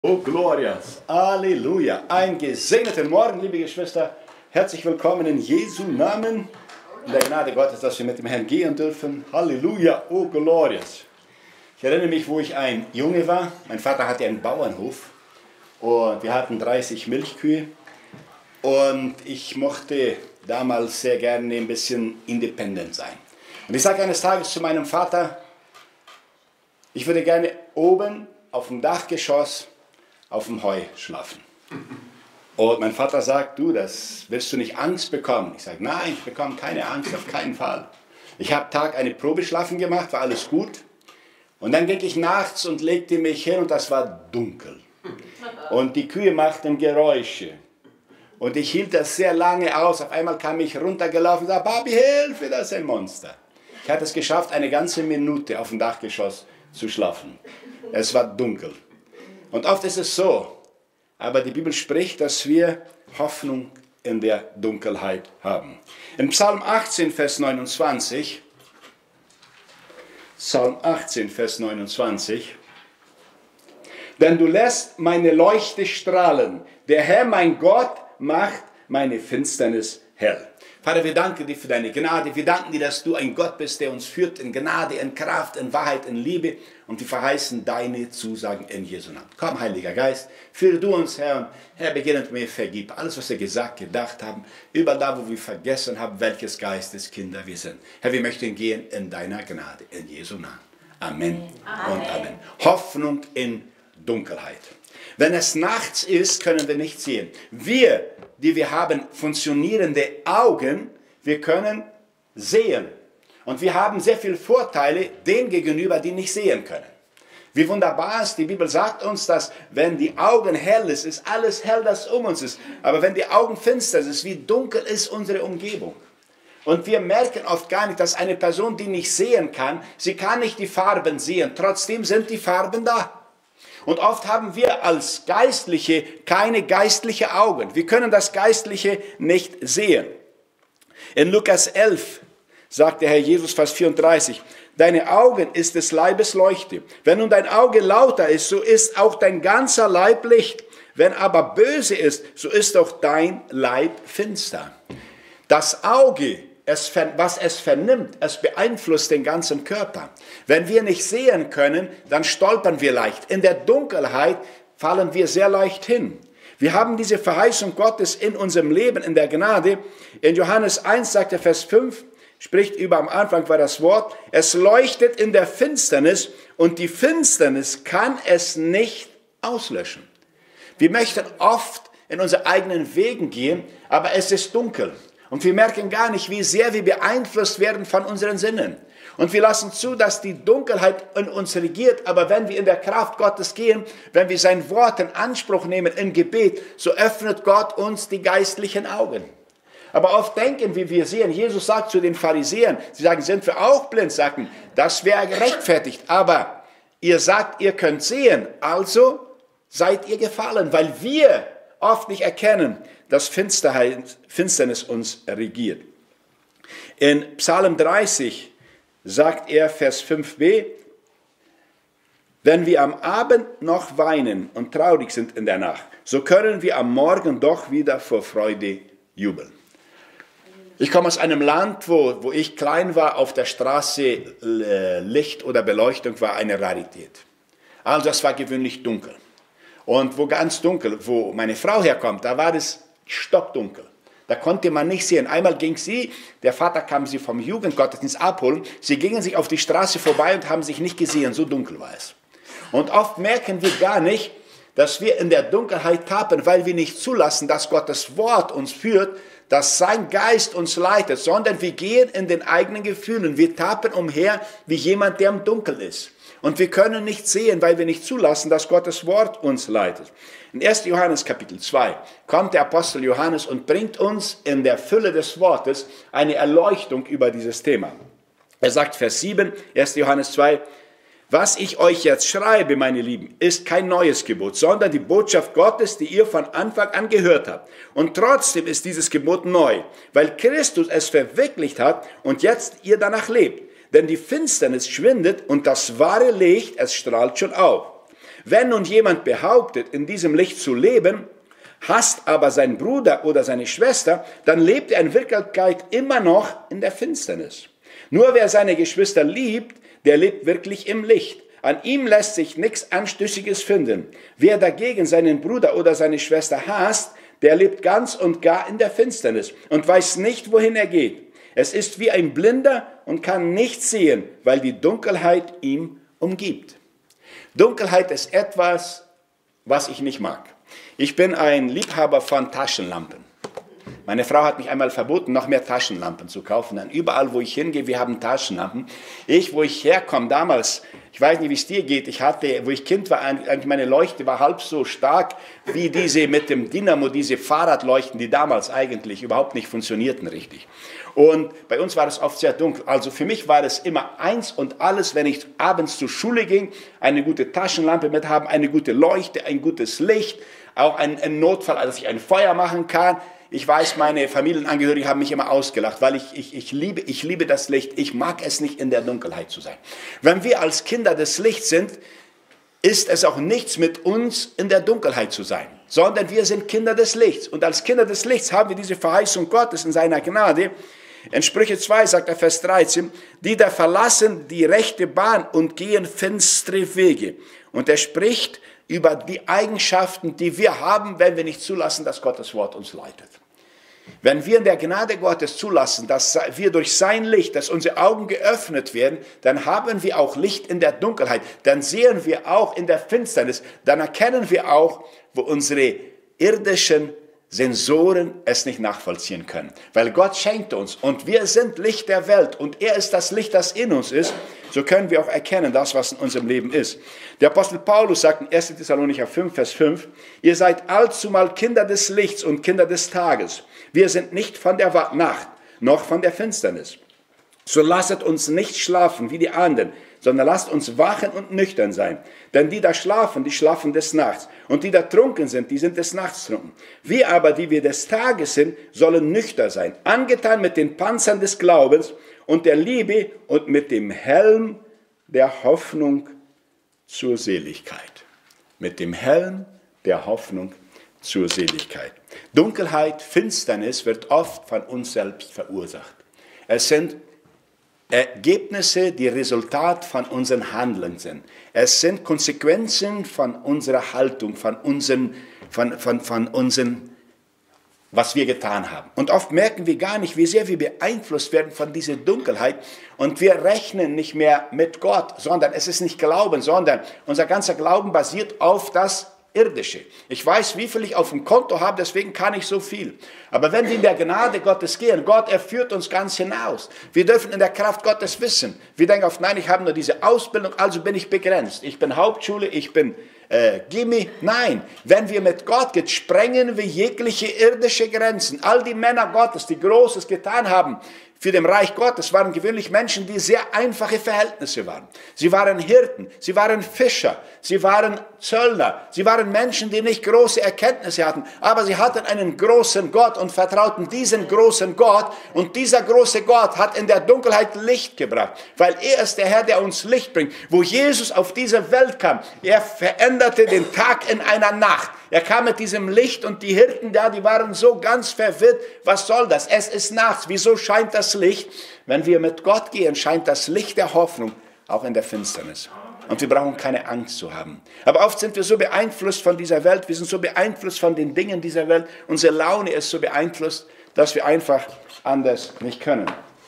Oh, Glorias, Halleluja. Einen gesegneten Morgen, liebe Geschwister. Herzlich willkommen in Jesu Namen. In der Gnade Gottes, dass wir mit dem Herrn gehen dürfen. Halleluja, oh, Glorias. Ich erinnere mich, wo ich ein Junge war. Mein Vater hatte einen Bauernhof und wir hatten 30 Milchkühe. Und ich mochte damals sehr gerne ein bisschen independent sein. Und ich sage eines Tages zu meinem Vater, ich würde gerne oben auf dem Dachgeschoss auf dem Heu schlafen. Und mein Vater sagt, du, das wirst du nicht Angst bekommen. Ich sage, nein, ich bekomme keine Angst, auf keinen Fall. Ich habe Tag eine Probeschlafen gemacht, war alles gut. Und dann ging ich nachts und legte mich hin und das war dunkel. Und die Kühe machten Geräusche. Und ich hielt das sehr lange aus. Auf einmal kam ich runtergelaufen und sagte, Papi, Hilfe, das ist ein Monster. Ich hatte es geschafft, eine ganze Minute auf dem Dachgeschoss zu schlafen. Es war dunkel. Und oft ist es so, aber die Bibel spricht, dass wir Hoffnung in der Dunkelheit haben. In Psalm 18, Vers 29, Psalm 18, Vers 29, denn du lässt meine Leuchte strahlen, der Herr, mein Gott, macht meine Finsternis hell. Vater, wir danken dir für deine Gnade. Wir danken dir, dass du ein Gott bist, der uns führt in Gnade, in Kraft, in Wahrheit, in Liebe. Und wir verheißen deine Zusagen in Jesu Namen. Komm, Heiliger Geist, führe du uns, Herr. Und Herr, beginne mit mir, vergib alles, was wir gesagt, gedacht haben. Überall da, wo wir vergessen haben, welches Geisteskinder wir sind. Herr, wir möchten gehen in deiner Gnade, in Jesu Namen. Amen, Amen. Und Amen. Hoffnung in Dunkelheit. Wenn es nachts ist, können wir nicht sehen. Wir, die wir haben funktionierende Augen, wir können sehen. Und wir haben sehr viele Vorteile denen gegenüber, die nicht sehen können. Wie wunderbar ist, die Bibel sagt uns, dass wenn die Augen hell ist alles hell, das um uns ist. Aber wenn die Augen finster sind, wie dunkel ist unsere Umgebung. Und wir merken oft gar nicht, dass eine Person, die nicht sehen kann, sie kann nicht die Farben sehen. Trotzdem sind die Farben da. Und oft haben wir als Geistliche keine geistlichen Augen. Wir können das Geistliche nicht sehen. In Lukas 11 sagt der Herr Jesus, Vers 34, deine Augen ist des Leibes Leuchte. Wenn nun dein Auge lauter ist, so ist auch dein ganzer Leib Licht. Wenn aber böse ist, so ist auch dein Leib finster. Das Auge, was es vernimmt, es beeinflusst den ganzen Körper. Wenn wir nicht sehen können, dann stolpern wir leicht. In der Dunkelheit fallen wir sehr leicht hin. Wir haben diese Verheißung Gottes in unserem Leben, in der Gnade. In Johannes 1 sagt er, Vers 5, spricht über, am Anfang war das Wort, es leuchtet in der Finsternis und die Finsternis kann es nicht auslöschen. Wir möchten oft in unsere eigenen Wegen gehen, aber es ist dunkel. Und wir merken gar nicht, wie sehr wir beeinflusst werden von unseren Sinnen. Und wir lassen zu, dass die Dunkelheit in uns regiert. Aber wenn wir in der Kraft Gottes gehen, wenn wir sein Wort in Anspruch nehmen im Gebet, so öffnet Gott uns die geistlichen Augen. Aber oft denken wir sehen, Jesus sagt zu den Pharisäern, sie sagen, sind wir auch blind? Sagten, das wäre gerechtfertigt. Aber ihr sagt, ihr könnt sehen, also seid ihr gefallen, weil wir oft nicht erkennen, dass Finsternis uns regiert. In Psalm 30 sagt er, Vers 5b, wenn wir am Abend noch weinen und traurig sind in der Nacht, so können wir am Morgen doch wieder vor Freude jubeln. Ich komme aus einem Land, wo ich klein war, auf der Straße Licht oder Beleuchtung war eine Rarität. Also es war gewöhnlich dunkel. Und wo ganz dunkel, wo meine Frau herkommt, da war es stockdunkel. Da konnte man nicht sehen. Einmal ging sie, der Vater kam sie vom Jugendgottesdienst abholen. Sie gingen sich auf die Straße vorbei und haben sich nicht gesehen. So dunkel war es. Und oft merken wir gar nicht, dass wir in der Dunkelheit tappen, weil wir nicht zulassen, dass Gottes Wort uns führt, dass sein Geist uns leitet, sondern wir gehen in den eigenen Gefühlen. Wir tappen umher wie jemand, der im Dunkeln ist. Und wir können nicht sehen, weil wir nicht zulassen, dass Gottes Wort uns leitet. In 1. Johannes Kapitel 2 kommt der Apostel Johannes und bringt uns in der Fülle des Wortes eine Erleuchtung über dieses Thema. Er sagt, Vers 7, 1. Johannes 2, was ich euch jetzt schreibe, meine Lieben, ist kein neues Gebot, sondern die Botschaft Gottes, die ihr von Anfang an gehört habt. Und trotzdem ist dieses Gebot neu, weil Christus es verwirklicht hat und jetzt ihr danach lebt. Denn die Finsternis schwindet und das wahre Licht, es strahlt schon auf. Wenn nun jemand behauptet, in diesem Licht zu leben, hasst aber seinen Bruder oder seine Schwester, dann lebt er in Wirklichkeit immer noch in der Finsternis. Nur wer seine Geschwister liebt, der lebt wirklich im Licht. An ihm lässt sich nichts Anstößiges finden. Wer dagegen seinen Bruder oder seine Schwester hasst, der lebt ganz und gar in der Finsternis und weiß nicht, wohin er geht. Es ist wie ein Blinder und kann nichts sehen, weil die Dunkelheit ihn umgibt. Dunkelheit ist etwas, was ich nicht mag. Ich bin ein Liebhaber von Taschenlampen. Meine Frau hat mich einmal verboten, noch mehr Taschenlampen zu kaufen. Dann überall, wo ich hingehe, wir haben Taschenlampen. Wo ich herkomme, damals, ich weiß nicht, wie es dir geht, wo ich Kind war, eigentlich meine Leuchte war halb so stark wie diese mit dem Dynamo, diese Fahrradleuchten, die damals eigentlich überhaupt nicht funktionierten richtig. Und bei uns war es oft sehr dunkel. Also für mich war es immer eins und alles, wenn ich abends zur Schule ging, eine gute Taschenlampe mit haben, eine gute Leuchte, ein gutes Licht, auch ein Notfall, dass ich ein Feuer machen kann. Ich weiß, meine Familienangehörigen haben mich immer ausgelacht, weil ich liebe das Licht. Ich mag es nicht, in der Dunkelheit zu sein. Wenn wir als Kinder des Lichts sind, ist es auch nichts mit uns, in der Dunkelheit zu sein, sondern wir sind Kinder des Lichts. Und als Kinder des Lichts haben wir diese Verheißung Gottes in seiner Gnade. In Sprüche 2 sagt er, Vers 13, die da verlassen die rechte Bahn und gehen finstere Wege. Und er spricht über die Eigenschaften, die wir haben, wenn wir nicht zulassen, dass Gottes Wort uns leitet. Wenn wir in der Gnade Gottes zulassen, dass wir durch sein Licht, dass unsere Augen geöffnet werden, dann haben wir auch Licht in der Dunkelheit. Dann sehen wir auch in der Finsternis. Dann erkennen wir auch, wo unsere irdischen Sensoren es nicht nachvollziehen können. Weil Gott schenkt uns und wir sind Licht der Welt und er ist das Licht, das in uns ist. So können wir auch erkennen, das, was in unserem Leben ist. Der Apostel Paulus sagt in 1. Thessalonicher 5, Vers 5, ihr seid allzumal Kinder des Lichts und Kinder des Tages. Wir sind nicht von der Nacht, noch von der Finsternis. So lasset uns nicht schlafen wie die anderen, sondern lasst uns wachen und nüchtern sein. Denn die da schlafen, die schlafen des Nachts. Und die da trunken sind, die sind des Nachts trunken. Wir aber, die wir des Tages sind, sollen nüchtern sein, angetan mit den Panzern des Glaubens und der Liebe und mit dem Helm der Hoffnung zur Seligkeit. Mit dem Helm der Hoffnung zur Seligkeit. Dunkelheit, Finsternis wird oft von uns selbst verursacht. Es sind Ergebnisse, die Resultat von unseren Handeln sind. Es sind Konsequenzen von unserer Haltung, von unseren, was wir getan haben. Und oft merken wir gar nicht, wie sehr wir beeinflusst werden von dieser Dunkelheit. Und wir rechnen nicht mehr mit Gott, sondern es ist nicht Glauben, sondern unser ganzer Glauben basiert auf das Irdische. Ich weiß, wie viel ich auf dem Konto habe, deswegen kann ich so viel. Aber wenn wir in der Gnade Gottes gehen, Gott, er führt uns ganz hinaus. Wir dürfen in der Kraft Gottes wissen. Wir denken oft, nein, ich habe nur diese Ausbildung, also bin ich begrenzt. Ich bin Hauptschule, ich bin Gimmi. Nein, wenn wir mit Gott gehen, sprengen wir jegliche irdische Grenzen. All die Männer Gottes, die Großes getan haben, für dem Reich Gottes waren gewöhnlich Menschen, die sehr einfache Verhältnisse waren. Sie waren Hirten, sie waren Fischer, sie waren Zöllner, sie waren Menschen, die nicht große Erkenntnisse hatten, aber sie hatten einen großen Gott und vertrauten diesen großen Gott. Und dieser große Gott hat in der Dunkelheit Licht gebracht, weil er ist der Herr, der uns Licht bringt. Wo Jesus auf diese Welt kam, er veränderte den Tag in einer Nacht. Er kam mit diesem Licht und die Hirten da, die waren so ganz verwirrt. Was soll das? Es ist nachts. Wieso scheint das Licht? Wenn wir mit Gott gehen, scheint das Licht der Hoffnung auch in der Finsternis. Und wir brauchen keine Angst zu haben. Aber oft sind wir so beeinflusst von dieser Welt. Wir sind so beeinflusst von den Dingen dieser Welt. Unsere Laune ist so beeinflusst, dass wir einfach anders nicht können.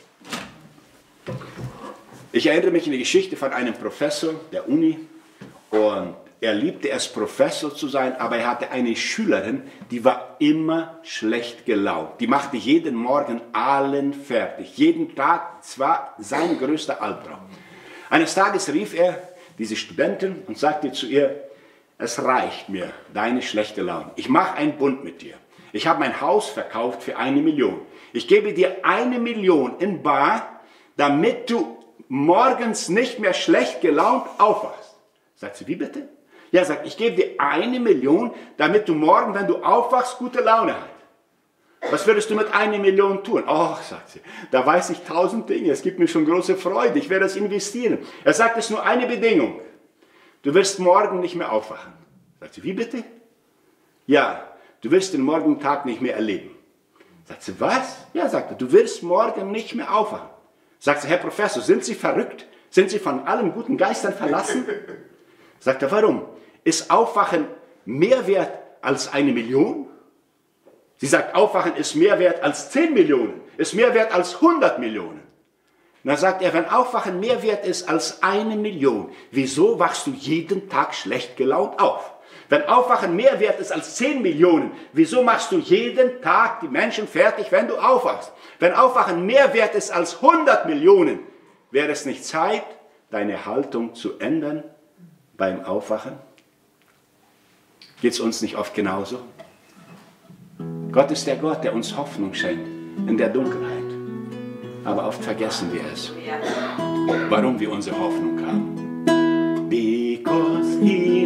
Ich erinnere mich an die Geschichte von einem Professor der Uni. Und er liebte es, Professor zu sein, aber er hatte eine Schülerin, die war immer schlecht gelaunt. Die machte jeden Morgen allen fertig. Jeden Tag, es war sein größter Albtraum. Eines Tages rief er diese Studentin und sagte zu ihr, es reicht mir, deine schlechte Laune. Ich mache einen Bund mit dir. Ich habe mein Haus verkauft für 1 Million. Ich gebe dir 1 Million in bar, damit du morgens nicht mehr schlecht gelaunt aufwachst. Sagt sie, wie bitte? Ja, sagt, ich gebe dir 1 Million, damit du morgen, wenn du aufwachst, gute Laune hast. Was würdest du mit 1 Million tun? Oh, sagt sie, da weiß ich 1000 Dinge, es gibt mir schon große Freude, ich werde das investieren. Er sagt, es ist nur eine Bedingung. du wirst morgen nicht mehr aufwachen. Sagt sie, wie bitte? Ja, du wirst den morgigen Tag nicht mehr erleben. Sagt sie, was? Ja, sagt er, du wirst morgen nicht mehr aufwachen. Sagt sie, Herr Professor, sind Sie verrückt? Sind Sie von allen guten Geistern verlassen? Sagt er, warum? Ist Aufwachen mehr wert als 1 Million? Sie sagt, Aufwachen ist mehr wert als 10 Millionen, ist mehr wert als 100 Millionen. Und dann sagt er, wenn Aufwachen mehr wert ist als 1 Million, wieso wachst du jeden Tag schlecht gelaunt auf? Wenn Aufwachen mehr wert ist als 10 Millionen, wieso machst du jeden Tag die Menschen fertig, wenn du aufwachst? Wenn Aufwachen mehr wert ist als 100 Millionen, wäre es nicht Zeit, deine Haltung zu ändern beim Aufwachen? Geht es uns nicht oft genauso? Gott ist der Gott, der uns Hoffnung schenkt in der Dunkelheit. Aber oft vergessen wir es, warum wir unsere Hoffnung haben. Because He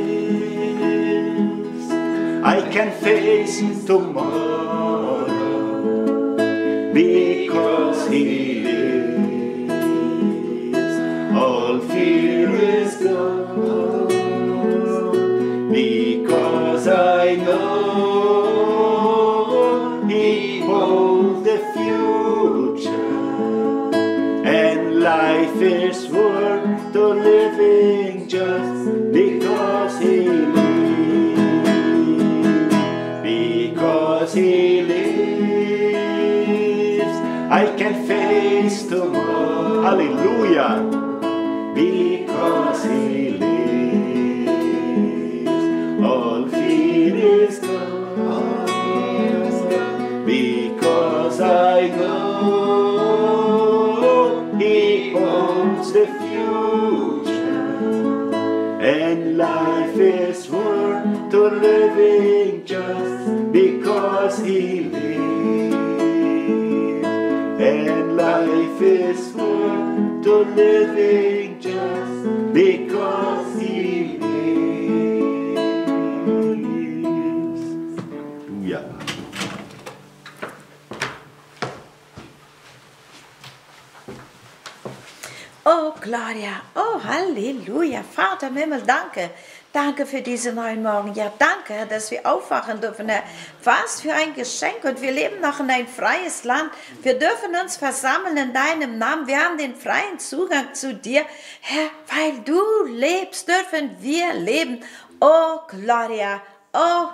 lives, I can face tomorrow. Because He lives, all fear is gone. Because I know He holds the future, and life is worth the living just because He lives. Because He lives, I can face tomorrow. Hallelujah. Because He lives, all fear is gone. Because I know He owns the future, and life is worth the living just because He lives. And life is worth the living just because He lives. Ja. Oh, Gloria, oh, Halleluja. Vater im Himmel, danke. Danke für diesen neuen Morgen. Ja, danke, dass wir aufwachen dürfen. Was für ein Geschenk. Und wir leben noch in ein freies Land. Wir dürfen uns versammeln in deinem Namen. Wir haben den freien Zugang zu dir. Herr, weil du lebst, dürfen wir leben. Oh, Gloria. Oh,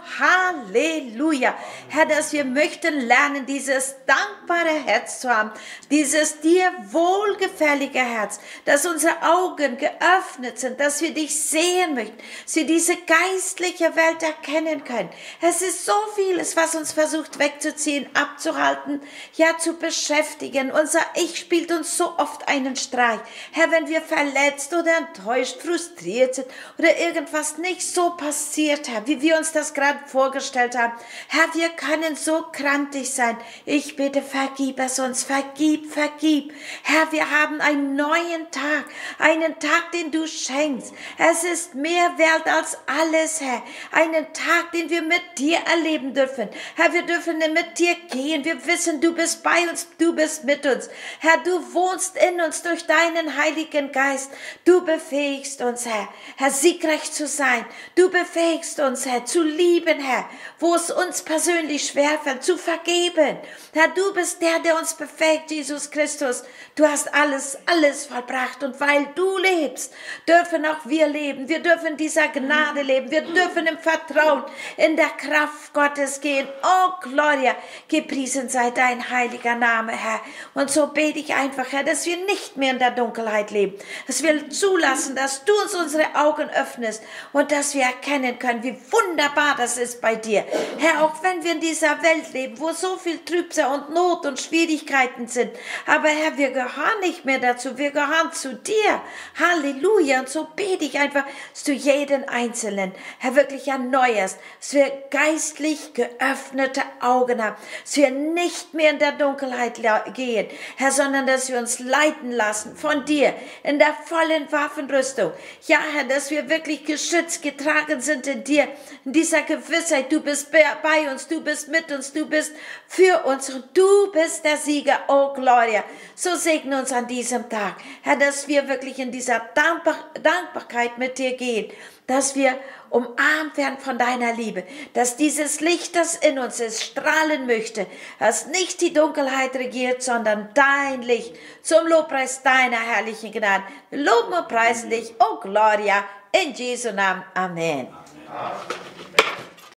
Halleluja. Herr, dass wir möchten lernen, dieses dankbare Herz zu haben, dieses dir wohlgefällige Herz, dass unsere Augen geöffnet sind, dass wir dich sehen möchten, dass wir diese geistliche Welt erkennen können. Es ist so vieles, was uns versucht wegzuziehen, abzuhalten, ja zu beschäftigen. Unser Ich spielt uns so oft einen Streich. Herr, wenn wir verletzt oder enttäuscht, frustriert sind oder irgendwas nicht so passiert, Herr, wie wir uns das gerade vorgestellt haben. Herr, wir können so krantig sein. Ich bitte, vergib es uns. Vergib, vergib. Herr, wir haben einen neuen Tag. Einen Tag, den du schenkst. Es ist mehr wert als alles, Herr. Einen Tag, den wir mit dir erleben dürfen. Herr, wir dürfen mit dir gehen. Wir wissen, du bist bei uns. Du bist mit uns. Herr, du wohnst in uns durch deinen Heiligen Geist. Du befähigst uns, Herr. Herr, siegreich zu sein. Du befähigst uns, Herr, zu lieben, Herr, wo es uns persönlich schwerfällt, zu vergeben. Herr, du bist der uns befähigt, Jesus Christus. Du hast alles vollbracht und weil du lebst, dürfen auch wir leben. Wir dürfen dieser Gnade leben. Wir dürfen im Vertrauen, in der Kraft Gottes gehen. Oh, Gloria, gepriesen sei dein heiliger Name, Herr. Und so bete ich einfach, Herr, dass wir nicht mehr in der Dunkelheit leben, dass wir zulassen, dass du uns unsere Augen öffnest und dass wir erkennen können, wie wunderbar das ist bei dir. Herr, auch wenn wir in dieser Welt leben, wo so viel Trübsal und Not und Schwierigkeiten sind, aber Herr, wir gehören nicht mehr dazu, wir gehören zu dir. Halleluja. Und so bete ich einfach, dass du jeden Einzelnen, Herr, wirklich erneuerst, dass wir geistlich geöffnete Augen haben, dass wir nicht mehr in der Dunkelheit gehen, Herr, sondern dass wir uns leiten lassen von dir in der vollen Waffenrüstung. Ja, Herr, dass wir wirklich geschützt, getragen sind in dir, in dieser Gewissheit, du bist bei uns, du bist mit uns, du bist für uns und du bist der Sieger, oh Gloria. So segne uns an diesem Tag, Herr, dass wir wirklich in dieser Dankbarkeit mit dir gehen, dass wir umarmt werden von deiner Liebe, dass dieses Licht, das in uns ist, strahlen möchte, dass nicht die Dunkelheit regiert, sondern dein Licht zum Lobpreis deiner herrlichen Gnade. Wir loben und preisen dich, oh Gloria, in Jesu Namen. Amen. Amen.